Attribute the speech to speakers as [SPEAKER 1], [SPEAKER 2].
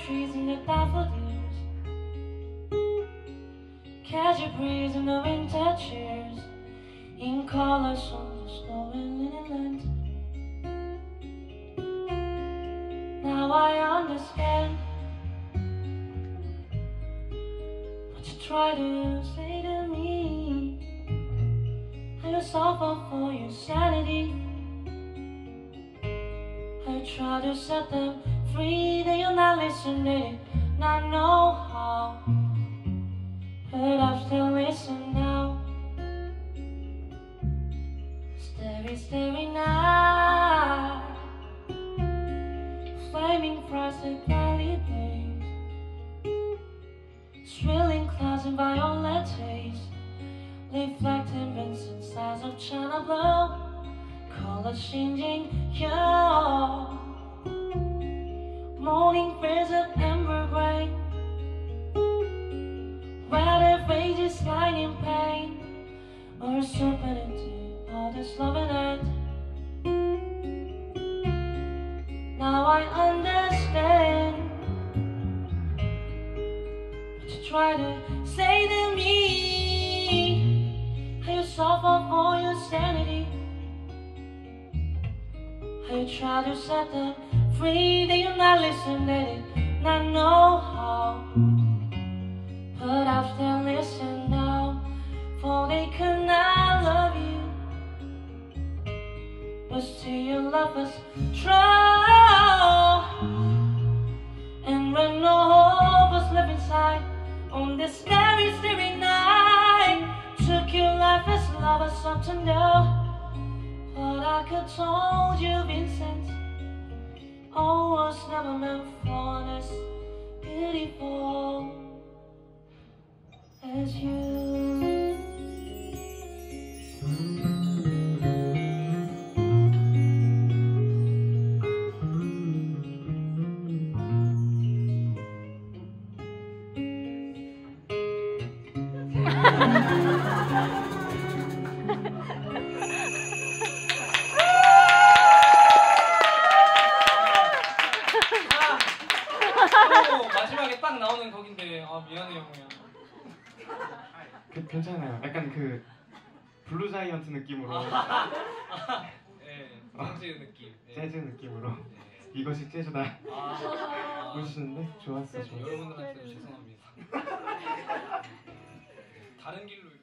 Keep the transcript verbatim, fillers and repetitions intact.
[SPEAKER 1] trees and the daffodils. Catch a breeze in the winter cheers, in colors on the snow and linen land. Now I understand what you try to say to me. How you suffer for your sanity. How you try to set them free, then you're not listening. Not know how, but I still listen now. Starry, starry night, flaming frosted valley blaze, swirling clouds in violet haze, reflecting Vincent size of China blue, colors changing hue. Morning breeze of amber gray, red rages lying in pain, or a serpent into all this loving end. Now I understand what you try to say to me. How you suffer for your sanity. How you try to set them free, then you're not listening. Not know how, but I've still listened now. For they could not love you, but still your love was true. And when no hope was left inside, on this starry, starry night, took your life as love was something new. But I could told you, Vincent, all was never meant for as beautiful as you.
[SPEAKER 2] 마지막에 딱 나오는 곡인데 아 미안해요 그냥.
[SPEAKER 3] 그, 괜찮아요. 약간 그 블루 자이언트 느낌으로.
[SPEAKER 2] 네, 재즈 느낌. 네.
[SPEAKER 3] 재즈 느낌으로.
[SPEAKER 2] 네.
[SPEAKER 3] 이것이 재즈다.
[SPEAKER 2] 아,
[SPEAKER 3] 보시는데 좋았어.
[SPEAKER 2] 여러분들한테도 죄송합니다. 다른 길로.